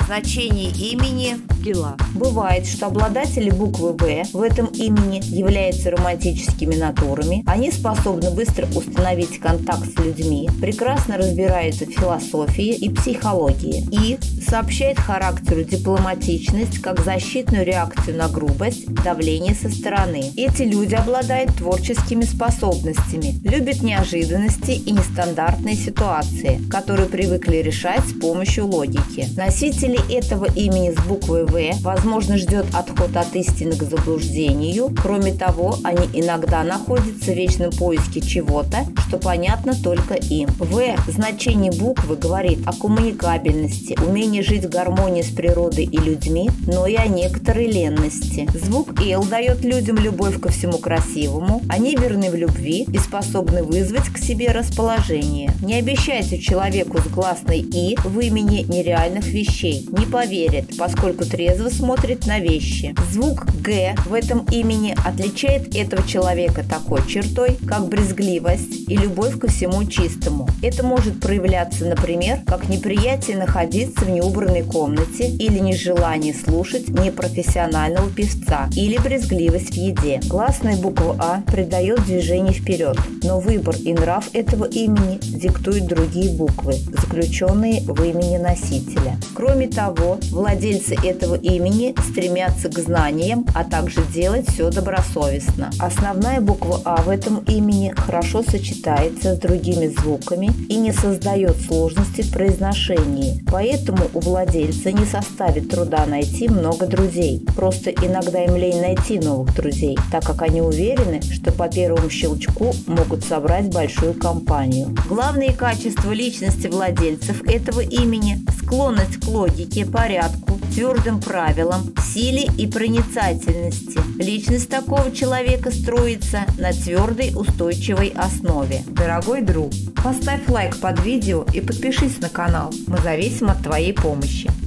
Значение имени дела. Бывает, что обладатели буквы «В» в этом имени являются романтическими натурами. Они способны быстро установить контакт с людьми, прекрасно разбираются в философии и психологии. И сообщает характеру дипломатичность как защитную реакцию на грубость, давление со стороны. Эти люди обладают творческими способностями, любят неожиданности и нестандартные ситуации, которые привыкли решать с помощью логики. Носители этого имени с буквой «В» возможно ждет отход от истины к заблуждению. Кроме того, они иногда находятся в вечном поиске чего-то, что понятно только им. «В» значение буквы говорит о коммуникабельности, умении жить в гармонии с природой и людьми, но и о некоторой ленности. Звук «Л» дает людям любовь ко всему красивому, они верны в любви и способны вызвать к себе расположение. Не обещайте человеку с гласной «И» в имени нереальных вещей, не поверит, поскольку трезво смотрит на вещи. Звук «Г» в этом имени отличает этого человека такой чертой, как брезгливость и любовь ко всему чистому. Это может проявляться, например, как неприятие находиться в неубранной комнате или нежелание слушать непрофессионального певца или брезгливость в еде. Гласная буква «А» придает движение вперед, но выбор и нрав этого имени диктуют другие буквы, заключенные в имени носителя. Кроме того, владельцы этого имени стремятся к знаниям, а также делать все добросовестно. Основная буква «А» в этом имени хорошо сочетается с другими звуками и не создает сложности в произношении. Поэтому у владельца не составит труда найти много друзей. Просто иногда им лень найти новых друзей, так как они уверены, что по первому щелчку могут собрать большую компанию. Главные качества личности владельцев этого имени – склонность к логике, порядку, твердым правилам, силе и проницательности. Личность такого человека строится на твердой устойчивой основе. Дорогой друг, поставь лайк под видео и подпишись на канал. Мы зависим от твоей помощи.